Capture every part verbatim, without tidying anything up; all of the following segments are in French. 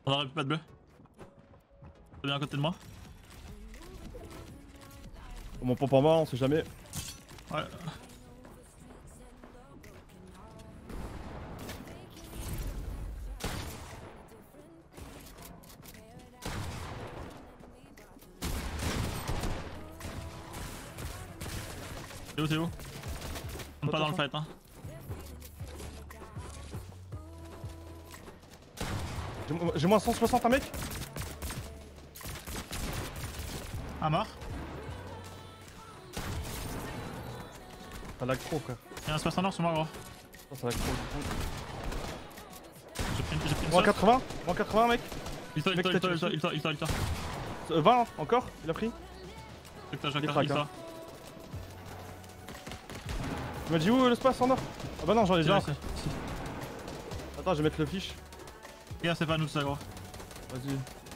On aurait pu pas de bleu. C'est bien à côté de moi. Mon pompe en bas, on sait jamais. Ouais. C'est où, c'est où? On est pas dans le fight, hein. J'ai moins cent soixante, un mec. Un mort. Ça lag trop, frère. Y'a un soixante nord sur moi, gros. Oh, ça lag trop. J'ai pris une, j'ai pris une Moins sauce. quatre-vingts, moins quatre-vingts, mec. Il t'a, il t'a, il t'a, il t'a, il t'a, il t'a, il t'a. Euh, vingt encore, il a pris. Il t'a, Il est il crack, t'a. hein. Tu m'as dit où l'espace en or? Ah bah non, j'en ai déjà un. Attends, je vais mettre le fiche. Regarde, c'est pas nous ça, gros. Vas-y.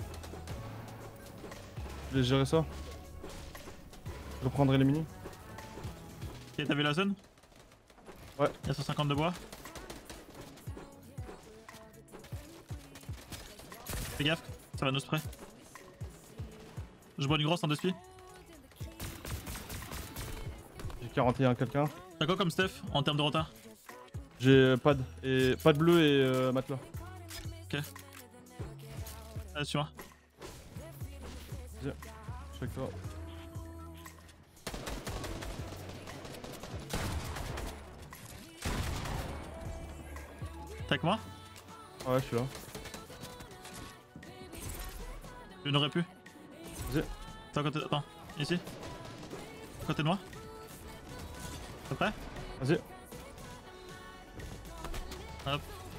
Je vais gérer ça. Je reprendrai les mini. Ok, t'as vu la zone? Ouais. Y'a cent cinquante de bois. Fais gaffe, ça va nous spray. Je bois une grosse en deux spi. J'ai quarante et un quelqu'un. T'as quoi comme stuff en termes de retard? J'ai pad et pad bleu et euh, matelas. Ok. Allez, suis-moi. Vas-y, je suis avec toi. T'as avec moi? Ouais, je suis là. Je n'aurais pu. Vas-y. T'es à côté. Attends, ici. À côté de moi. T'es prêt? Vas-y. Hop.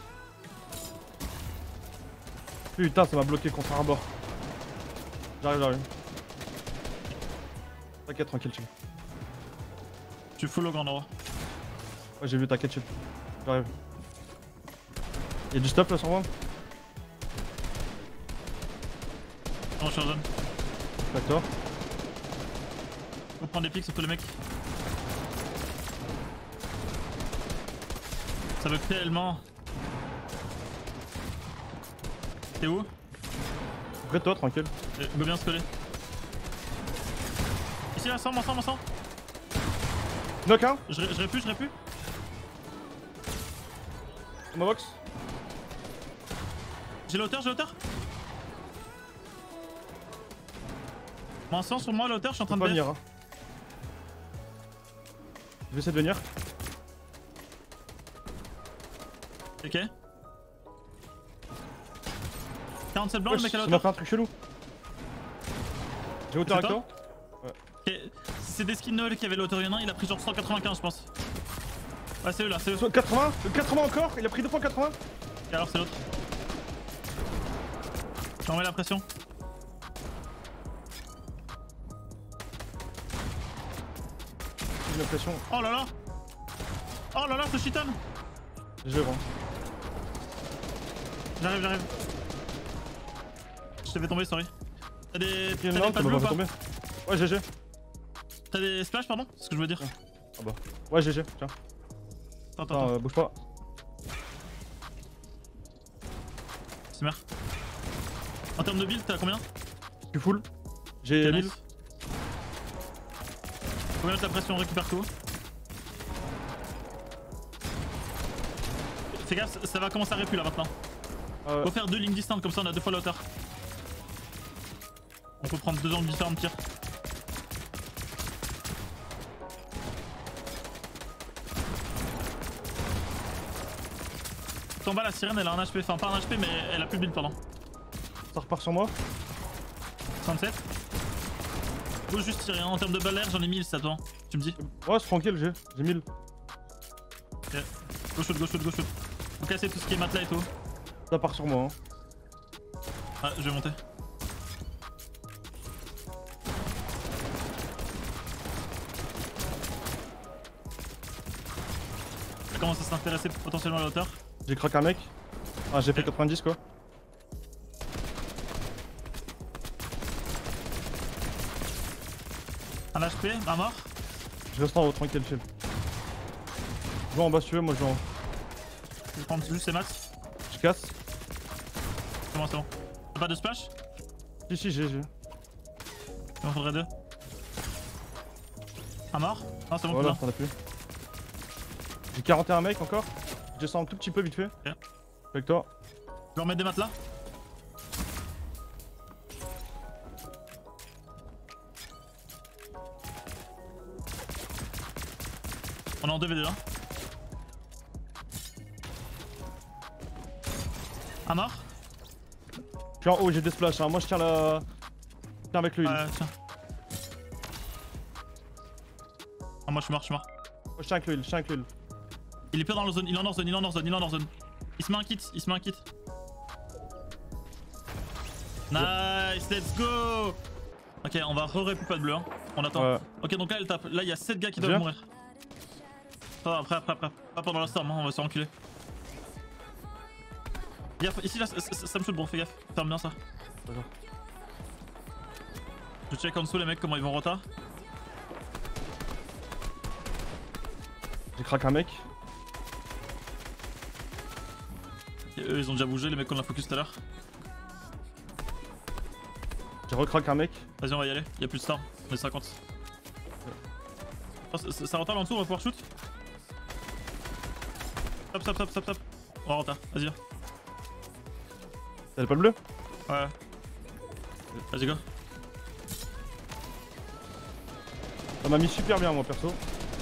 Putain, ça m'a bloqué contre un bord. J'arrive, j'arrive. T'inquiète, tranquille, chill. Tu full au grand endroit. Ouais, j'ai vu, t'inquiète, chill. J'arrive. Y'a du stuff là sur moi? Non, je suis en zone. Avec toi. Faut prendre des pics sur tous les mecs. Ça veut tellement. T'es où? Près de toi, tranquille. Euh, Go bien se coller. Ici, là, ensemble, ensemble, ensemble. Knock un. Je je plus, je plus. Ma box. J'ai la hauteur, j'ai la hauteur. Moins cent sur moi, la hauteur, je suis en train de pas B F. venir. Hein. Je vais essayer de venir. Ok. quarante-sept blanc, Ouais, le mec à la ça m'a hauteur. fait un truc chelou. J'ai hauteur avec C'est toi? Ok, c'est des skins Noël qui avaient l'auteur, il y en a un, il a pris genre cent quatre-vingt-quinze, je pense. Ouais, c'est eux là, c'est eux. quatre-vingts, quatre-vingts encore. Il a pris deux fois quatre-vingts. Et alors, c'est l'autre. J'en mets la pression. J'ai l'impression. Oh là là. Oh là là, ce chiton. Je vais voir. J'arrive, j'arrive. Je t'ai fait tomber, sorry. T'as des. T'as Il y des en a un pas qui de m'a bleu ou fait pas? tomber. Ouais, G G. T'as des splash, pardon? C'est ce que je veux dire. Ah bah. Ouais, G G, tiens. Attends, attends, Attends, attends. euh, bouge pas. C'est merde. En termes de build, t'as combien? Je suis full. J'ai T'es mille. nice. Faut mettre la pression, on récupère tout. Fais gaffe, ça va commencer à répu là maintenant. Euh, Faut faire deux lignes distantes, comme ça on a deux fois la hauteur. On peut prendre deux angles différents de tir. En bas la sirène elle a un H P, enfin pas un H P mais elle a plus de build pardon. ça repart sur moi. soixante-sept. Faut juste tirer, en termes de balles d'air j'en ai mille ça toi. Tu me dis? Ouais, c'est tranquille, j'ai j'ai mille. Ok. Go shoot, go shoot, go shoot. Faut casser tout ce qui est matelas et tout. Ça part sur moi. Hein. Ah, je vais monter. Ça commence à s'intéresser potentiellement à la hauteur. J'ai craqué un mec. Ah, j'ai fait Ok. quatre-vingt-dix quoi. Un H P, un mort. Je reste en haut, tranquille, chill. Je vais en bas si tu veux, moi je vais en haut. Je vais prendre juste ces max. Je casse. C'est bon, c'est bon. T'as pas de splash? Si, si, j'ai, j'ai. Il m'en faudrait deux. Un mort? Non, c'est bon, Voilà, c'est t'en as plus. J'ai quarante et un mecs encore. Je descends un tout petit peu vite fait. Ok. Avec toi. Je vais remettre des matelas. On est en deux v deux là. Un mort? Je suis en haut, j'ai des splashes. Hein. Moi, je tiens la. Je tiens avec le heal. Ouais, tiens. Ah, moi je suis mort, je suis mort. Moi, je tiens avec le heal, je tiens avec le heal. Il est pire dans la zone, il est en hors zone, il est en hors zone, il est en hors zone. Il se met un kit, il se met un kit. Nice, let's go. Ok, on va re-répu pas de bleu, hein. On attend. Ouais. Ok, donc là elle tape. Là il y a sept gars qui doivent Viens. mourir. Attends, après, après, après. Pas pendant la storm, hein, on va se faire enculer. Gaffe, ici là, ça, ça, ça me shoot, bon, fais gaffe. Ferme bien ça. D'accord. Je check en dessous les mecs comment ils vont rota. J'ai craqué un mec. Et eux ils ont déjà bougé, les mecs qu'on a focus tout à l'heure. J'ai recraqué un mec. Vas-y, on va y aller, y'a plus de storm, on est cinquante. Oh, ça, ça rota en dessous, on va pouvoir shoot. Stop, stop, stop, stop, stop. On va rota, vas-y. T'as pas le bleu? Ouais. Vas-y, go. Ça m'a mis super bien, moi perso.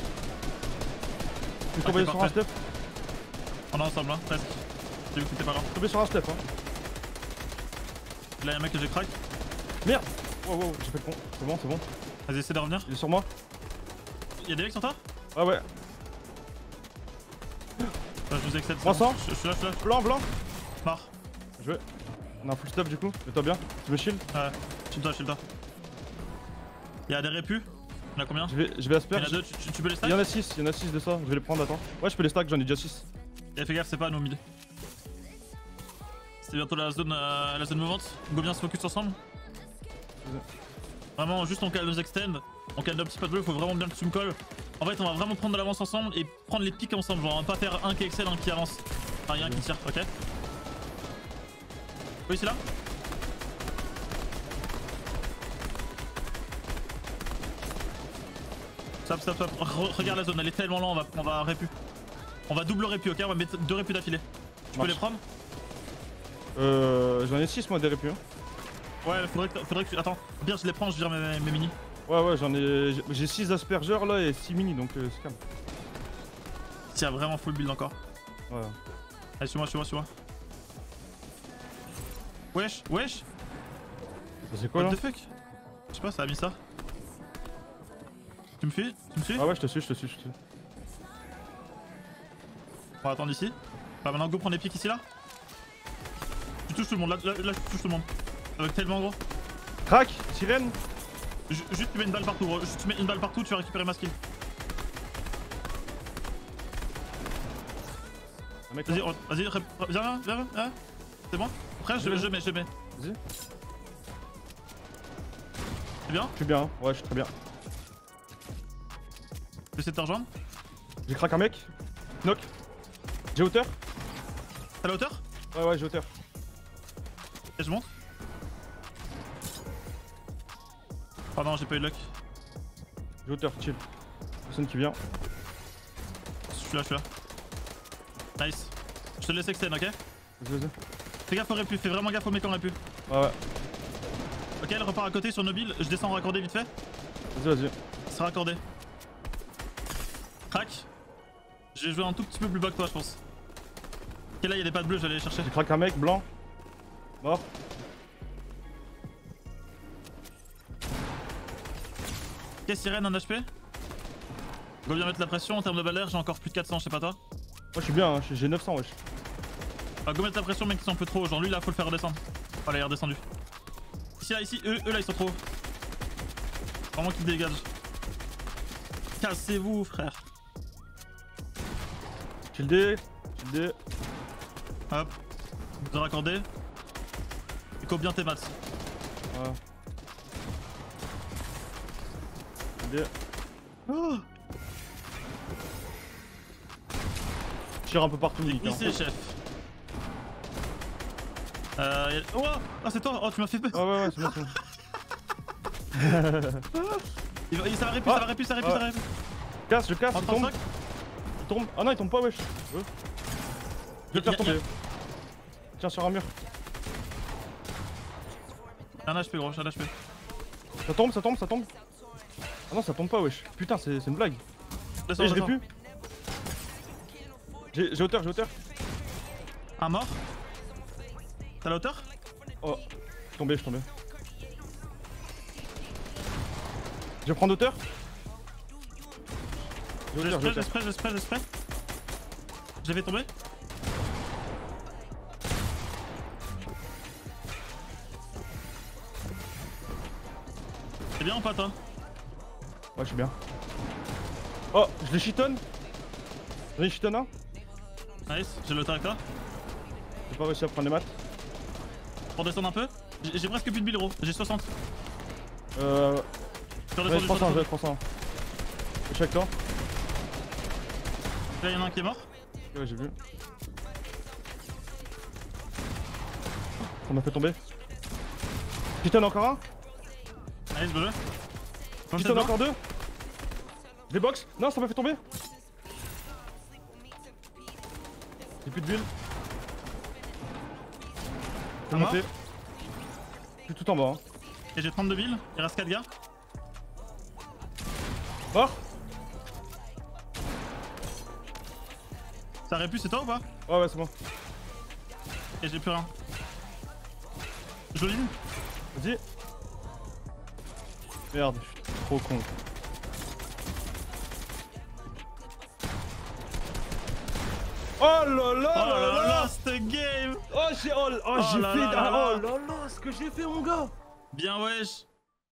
Je suis tombé Ok, sur un parfait. step. On est ensemble, hein, presque. J'ai vu que t'étais pas là. Je suis tombé sur un step. Hein. Là, y'a un mec que j'ai crack. Merde! Wow, wow, j'ai fait le con. C'est bon, c'est bon. Vas-y, essaie de revenir. Il est sur moi. Y'a des mecs sur toi? Ah ouais. Ouais, je vous accepte. trois cents. Je, je suis là, je suis là. Blanc, blanc. Mort. Je vais. On a un full step du coup. Mets-toi bien. Tu me shield. Ouais, shield-toi, shield-toi. Y'a des répus. Il y en a combien? Je vais, je vais Il y asperger. en a deux, tu, tu- tu peux les Il stack? y en a six, il y en a six de ça. Je vais les prendre, attends. Ouais, je peux les stack, j'en ai déjà six. Et fais gaffe, c'est pas à nous mid. C'est bientôt la zone, euh, la zone mouvante. Go bien se focus ensemble. Vraiment, juste on calme nos extend. On calme un petit peu de bleu, faut vraiment bien que tu me colles. En fait, on va vraiment prendre de l'avance ensemble et prendre les pics ensemble. Genre, on va pas faire un qui excelle, un qui avance. Enfin, y'a un qui tire, ok? Oui, c'est là? Stop, stop, stop. Re regarde la zone, elle est tellement lente, on va, on va répu. On va double répu, ok? On va mettre deux répus d'affilée. Tu peux Marche. les prendre? Euh. J'en ai six moi des répus. Hein. Ouais, faudrait que, faudrait que tu. Attends, bien, je les prends, je vire mes, mes mini. Ouais, ouais, j'en ai. J'ai six aspergeurs là et six mini donc euh, c'est calme. Tiens, vraiment full build encore. Ouais. Allez, suis-moi, suis-moi, suis-moi. Wesh, wesh! C'est quoi là? What the fuck? Je sais pas, ça a mis ça. Tu me suis? Tu me suis? Ah ouais, je te suis, je te suis, je te suis. On va attendre ici. Bah maintenant go prendre les pics ici là. Tu touches tout le monde, là, là, là tu touches tout le monde. Avec tellement gros. Crac! Sirène! Ju- juste tu mets une balle partout gros. Juste tu mets une balle partout, tu vas récupérer ma skill. Un mec Vas-y, là. on- vas-y, ré- viens là, viens là, viens. C'est bon? Après je, je mets, je mets. Vas-y. C'est bien? Je suis bien, hein. Ouais, je suis très bien. Je vais essayer de te rejoindre. J'ai craqué un mec. Knock. J'ai hauteur. T'as la hauteur? Ouais, ouais, j'ai hauteur. Et je monte. Oh non, j'ai pas eu de luck. J'ai hauteur, chill. Personne qui vient. Je suis là, je suis là. Nice. Je te laisse extend, ok? Vas-y, vas-y. Fais gaffe au répu, fais vraiment gaffe au mec en répu. Ouais, ouais. Ok, elle repart à côté sur Nobile. Je descends raccordé vite fait. Vas-y, vas-y. C'est raccordé. Crac. J'ai joué un tout petit peu plus bas que toi, je pense. Ok, là, il y a des pattes bleues, j'allais les chercher. J'ai craqué un mec, blanc. Mort. Ok, sirène, un H P. Go bien mettre la pression en termes de balles, j'ai encore plus de quatre cents, je sais pas toi. Moi, je suis bien, hein. j'ai neuf cents, wesh. Ah, go mettre la pression, mec, ils sont un peu trop haut. Genre, lui, là, faut le faire redescendre. Voilà, il est redescendu. Ici, là, ici, eux, eux là, ils sont trop hauts. Vraiment qu'ils dégagent. Cassez-vous, frère. Shieldé. Shieldé. Hop. Vous raccordé. Et coupe bien tes maths. Ouais. Shieldé. Oh, Je tire un peu partout, j'ai Nick. Hein. glissé, chef. Euh. y a- Oh, ah, c'est toi. Oh, tu m'as fait peur. Ouais, ouais, ouais, c'est bon, c'est bon. Il va- il- Ça va répu, ça va répu, ça va répu, Ah. ça va répu. Casse, je casse, En il tombe. trente-cinq. Il tombe. Ah non, il tombe pas, wesh. Ouais. Je vais le faire Y a- y a- tomber. Tiens, sur un mur. Un H P, gros, un H P. Ça tombe, ça tombe, ça tombe. Ah non, ça tombe pas, wesh. Putain, c'est c'est une blague. Descends, Eh, je l'ai descends. plus. J'ai j'ai hauteur, j'ai hauteur. Un mort. T'as la hauteur? Oh, je suis tombé, je suis tombé. Je vais prendre hauteur. J'ai J'ai hauteur, j'ai spray, j'ai hauteur. spray, j'ai spray, j'ai spray. Je l'ai fait tomber. C'est bien ou pas, toi? Ouais, je suis bien. Oh, je les chitonne. J'en ai chitonne un. Nice, j'ai le avec toi. J'ai pas réussi à prendre les maths. Pour descendre un peu. J'ai j'ai presque plus de mille euros, j'ai soixante. Euh. Je suis J'avais redescendu, trois cents, je j'avais suis trois cents. Je suis avec toi. Là, y'en a un qui est mort. Ouais, j'ai vu. On m'a fait tomber. Chitonne encore un. Nice, bien joué. Chitonne encore deux. Je les box. Non, ça m'a fait tomber. J'ai plus de bulle. Je Un vais mort. monter. Je suis tout en bas. Hein. Et j'ai trente-deux billes, il reste quatre gars. Mort. Ça aurait pu, c'est toi ou pas? Ouais, ouais, c'est bon. Et j'ai plus rien. Joli. Vas-y. Merde, je suis trop con. Oh là là Oh là là là. là, cette game! Oh j'ai oh, oh, Oh j'ai là fait là là ah, là. oh là là ce que j'ai fait mon gars. Bien wesh!